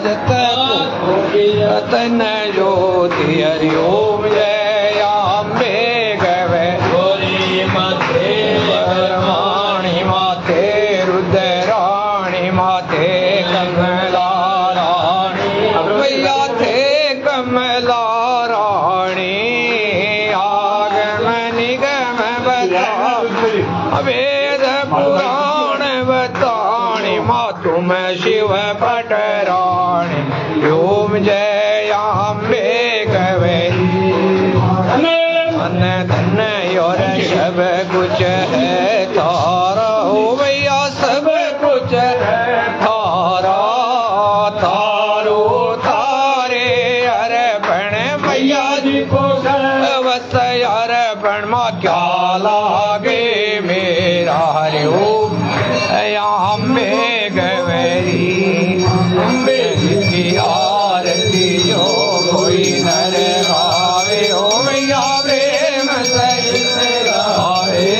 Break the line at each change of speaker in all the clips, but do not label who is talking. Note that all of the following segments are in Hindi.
तन ज्योति हरि ओम जय अम्बे गवे गौरी माते परमाणि माते रुद्राणि माते कमला रानी भैया थे कमला रानी आगम निगम बता वेद पुराण बताणी माँ तुम शिव पटराणी ओम जय अम्बे गवेरी मन धन और सब कुछ है तारा हो भैया सब कुछ है तारा तारो तारे अर्पण मैया जी को बस अर्पण माँ क्या लागे मेरा हरि ओम अम्बे गवेरी अम्बे की आरती जो कोई नर गावे हो मैया प्रेम सहित गावे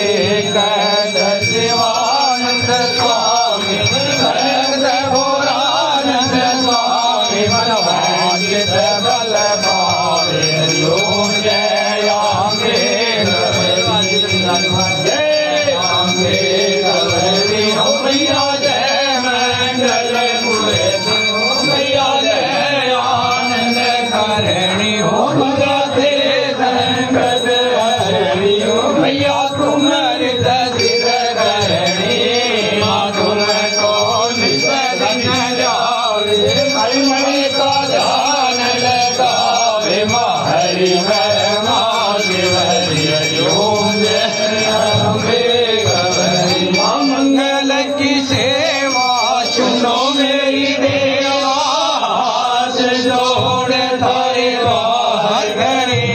कहत शिवानंद स्वामी कहत भोरानंद स्वामी मनोभाग्य बल पावे ओम जय अम्बे गवेरी जय अम्बे गवेरी हो मैया जय मंगल मुरे मैया जय आनंद करणी हो भगते संगत हरणी हो मैया तुम्हारी तस्वीर करणी माँ तुम को निसदन जावे मणि का ध्यान लगावे माँ हरि माँ शिव हरि हरि ओम जय अम्बे गवेरी माँ मंगल की सेवा सुनो मेरी देवा हाथ जोड़ थारे बाहर करे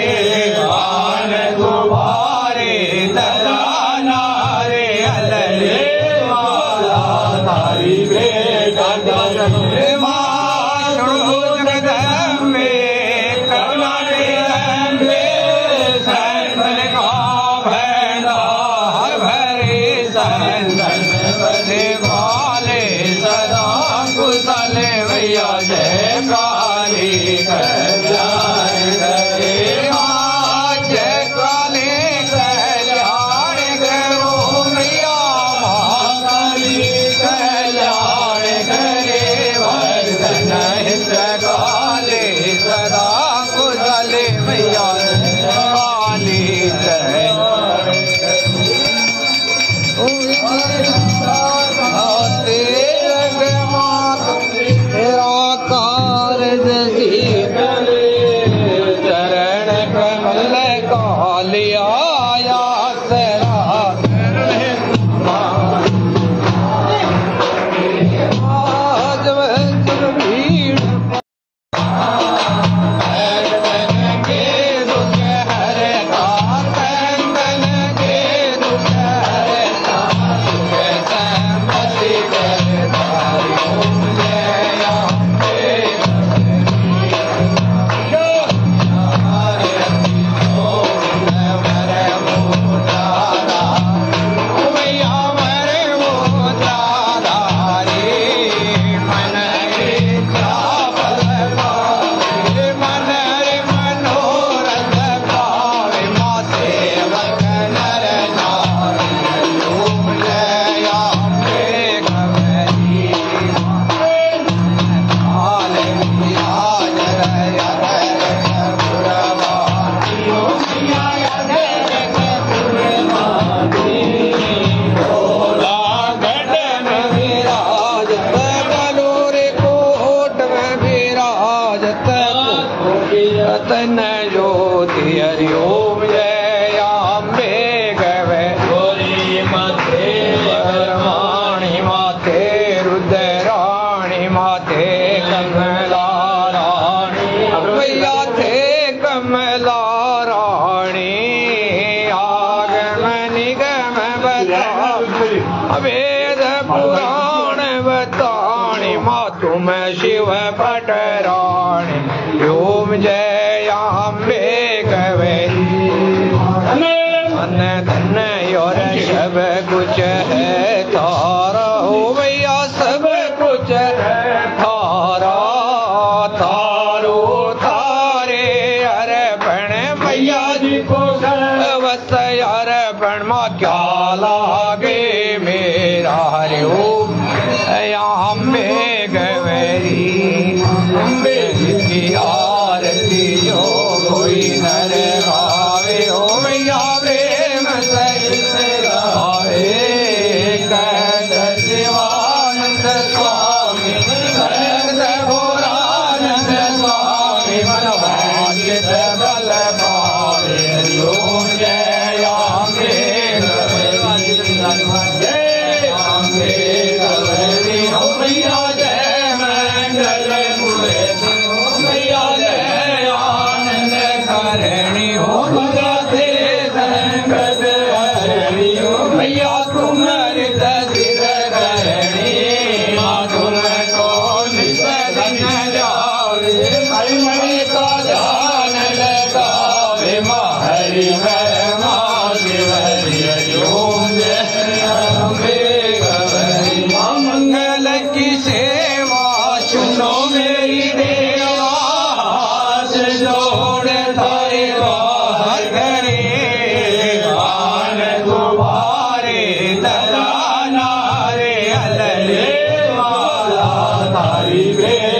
गान तुम्हारे दलाना रे अलले माला तारी बेटा रे माँ जगदम में कमले में संतन का भंडार भरे संतन बने वाले सदा कुशल भैया जय काली कल्याण करे माँ जय काली कल्याण करो मैया महाकाली कल्याण करे वर्धन हित काले सदा कुशल भैया काली कल्याण तेरा कारज चरण कमल कालिया सरा आज भीड़ के दुख हरता कंदन के दुख हरता संपत्ति करता ओम जय अम्बे तन ज्योति हरि ओम जय अम्बे गवे गौरी माते परमाणि माते रुद्राणि माते कमला रानी भैया थे कमला रानी आगम निगम बता वेद पुराण बताणी माँ तुम शिव पटराणी ओम जय अम्बे गवेरी मन धन और सब कुछ है तारा हो भैया सब कुछ है तारा
तारी वे